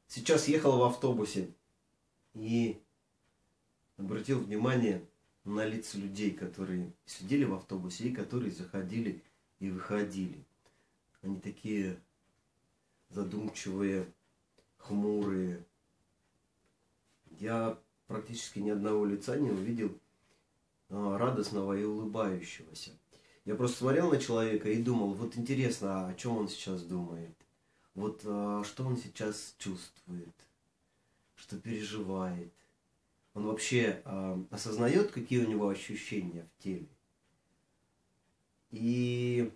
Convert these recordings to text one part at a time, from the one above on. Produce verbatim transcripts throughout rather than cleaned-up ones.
сейчас ехал в автобусе и обратил внимание на лица людей, которые сидели в автобусе и которые заходили и выходили. Они такие задумчивые, хмурые. Я практически ни одного лица не увидел а, радостного и улыбающегося. Я просто смотрел на человека и думал, вот интересно, о чем он сейчас думает. Вот а, что он сейчас чувствует, что переживает. Он вообще а, осознает, какие у него ощущения в теле. И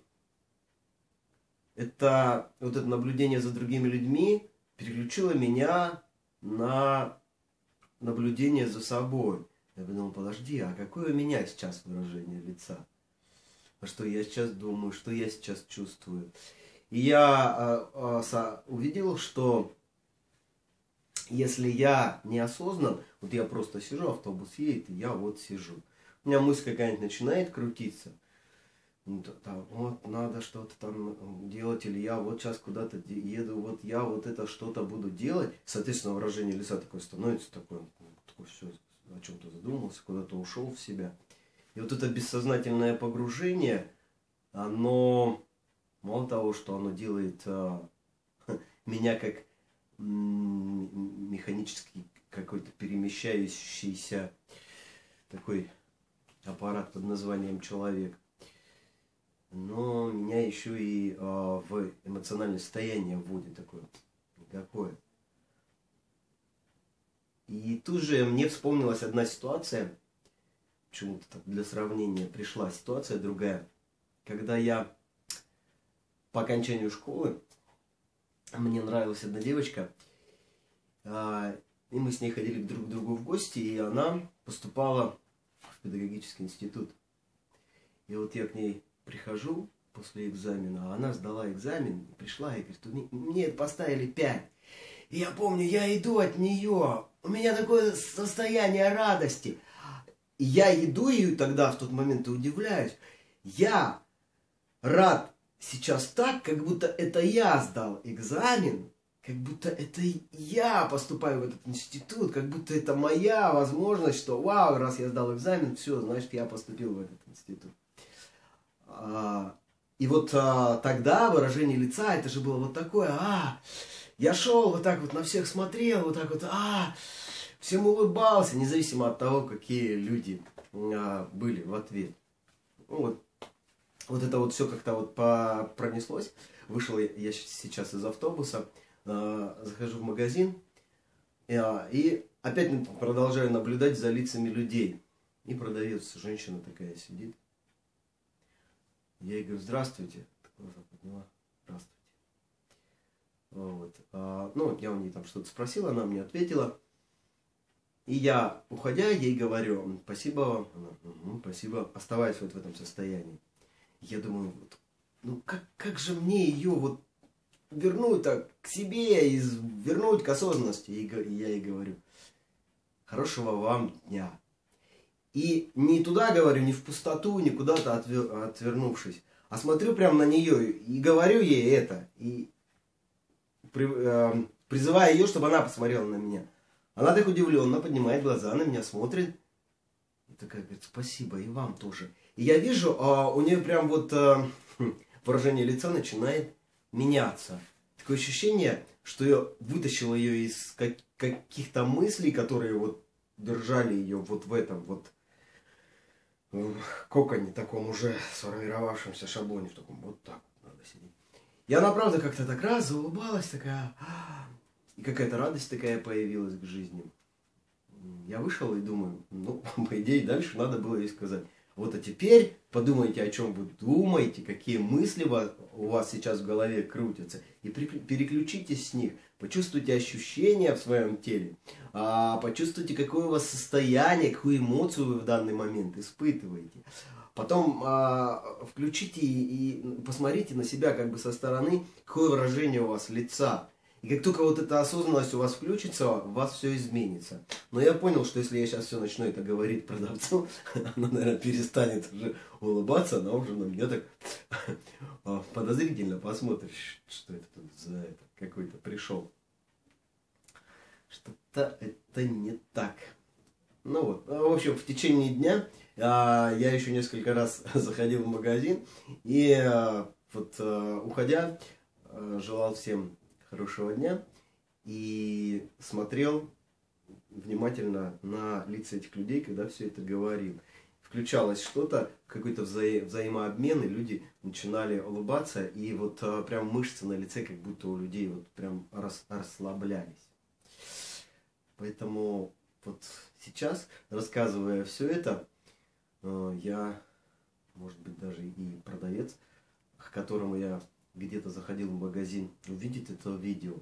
это, вот это наблюдение за другими людьми переключило меня на наблюдение за собой. Я подумал, подожди, а какое у меня сейчас выражение лица? А что я сейчас думаю, что я сейчас чувствую? И я а, а, со, увидел, что если я неосознан, вот я просто сижу, автобус едет, и я вот сижу. У меня мысль какая-нибудь начинает крутиться. Так, вот надо что-то там делать, или я вот сейчас куда-то еду, вот я вот это что-то буду делать. Соответственно, выражение лица такое становится, такое, такое все, о чем-то задумался, куда-то ушел в себя. И вот это бессознательное погружение, оно, мало того, что оно делает а, меня как м, механический какой-то перемещающийся такой аппарат под названием человек, но меня еще и а, в эмоциональное состояние вводит такое никакое. И тут же мне вспомнилась одна ситуация, почему-то так для сравнения пришла ситуация другая, когда я по окончанию школы, мне нравилась одна девочка, а, и мы с ней ходили друг к другу в гости, и она поступала в педагогический институт. И вот я к ней прихожу после экзамена, а она сдала экзамен, пришла и говорит, мне поставили пять. И я помню, я иду от нее, у меня такое состояние радости. И я иду и тогда в тот момент и удивляюсь. Я рад сейчас так, как будто это я сдал экзамен, как будто это я поступаю в этот институт, как будто это моя возможность, что вау, раз я сдал экзамен, все, значит я поступил в этот институт. И вот а, тогда выражение лица, это же было вот такое, а, я шел вот так вот на всех смотрел, вот так вот, а, всем улыбался, независимо от того, какие люди а, были в ответ. Ну, вот, вот это вот все как-то вот по, пронеслось. Вышел я, я сейчас из автобуса, а, захожу в магазин а, и опять продолжаю наблюдать за лицами людей. И продавец, женщина такая сидит. Я ей говорю, здравствуйте. Глаза подняла, здравствуйте. Вот. А, ну, я у нее там что-то спросил, она мне ответила. И я, уходя, ей говорю, спасибо вам. Она, угу, спасибо, оставаюсь вот в этом состоянии. Я думаю, вот, ну как, как же мне ее вот вернуть так к себе, и вернуть к осознанности. И я ей говорю, хорошего вам дня. И не туда говорю, не в пустоту, не куда-то отвер, отвернувшись, а смотрю прямо на нее и говорю ей это. И при, э, призываю ее, чтобы она посмотрела на меня. Она так удивленно поднимает глаза, на меня смотрит. И такая говорит, спасибо, и вам тоже. И я вижу, э, у нее прям вот э, выражение лица начинает меняться. Такое ощущение, что я вытащил ее из как, каких-то мыслей, которые вот держали ее вот в этом вот коконе таком уже сформировавшемся шаблоне, в таком вот так вот надо сидеть. И она, правда, как-то так раз заулыбалась, такая, и какая-то радость такая появилась к жизни. Я вышел и думаю, ну, по идее, дальше надо было ей сказать, вот а теперь подумайте, о чем вы думаете, какие мысли у вас сейчас в голове крутятся, и переключитесь с них, почувствуйте ощущения в своем теле, почувствуйте, какое у вас состояние, какую эмоцию вы в данный момент испытываете. Потом включите и посмотрите на себя как бы со стороны, какое выражение у вас лица. И как только вот эта осознанность у вас включится, у вас все изменится. Но я понял, что если я сейчас все начну это говорить продавцу, она, наверное, перестанет уже улыбаться, она уже на меня так подозрительно посмотрит, что это тут за это какой-то пришел. что-то это не так. Ну вот, в общем, в течение дня а, я еще несколько раз заходил в магазин и а, вот а, уходя а, желал всем хорошего дня и смотрел внимательно на лица этих людей, когда все это говорил. Включалось что-то, какой-то вза взаимообмен, и люди начинали улыбаться, и вот а, прям мышцы на лице, как будто у людей вот прям рас расслаблялись. Поэтому вот сейчас, рассказывая все это, э, я, может быть, даже и продавец, к которому я где-то заходил в магазин, увидит это видео.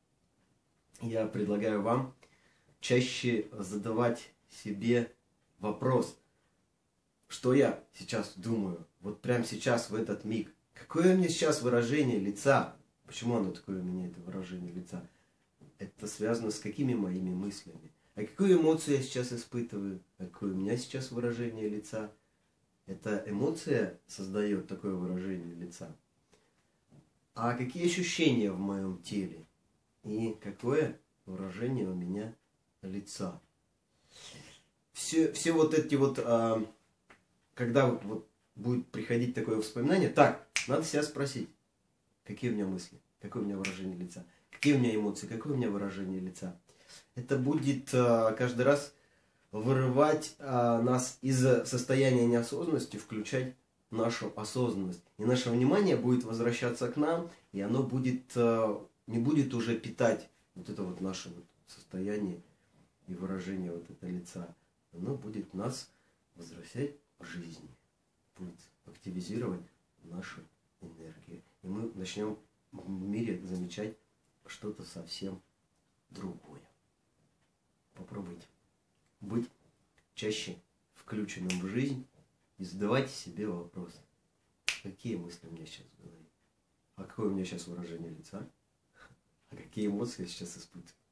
Я предлагаю вам чаще задавать себе вопрос, что я сейчас думаю, вот прямо сейчас, в этот миг. Какое у меня сейчас выражение лица? Почему оно такое у меня, это выражение лица? Это связано с какими моими мыслями? А какую эмоцию я сейчас испытываю? Какое у меня сейчас выражение лица? Эта эмоция создает такое выражение лица. А какие ощущения в моем теле? И какое выражение у меня лица? Все, все вот эти вот... А, когда вот будет приходить такое воспоминание, так, надо себя спросить, какие у меня мысли, какое у меня выражение лица, какие у меня эмоции, какое у меня выражение лица. Это будет а, каждый раз вырывать а, нас из состояния неосознанности, включать нашу осознанность. И наше внимание будет возвращаться к нам, и оно будет, а, не будет уже питать вот это вот наше вот состояние и выражение вот этого лица. Оно будет нас возвращать к жизни, будет активизировать нашу энергию. И мы начнем в мире замечать что-то совсем другое. Попробуйте быть чаще включенным в жизнь и задавайте себе вопрос, какие мысли у меня сейчас в голове, а какое у меня сейчас выражение лица, а какие эмоции я сейчас испытываю.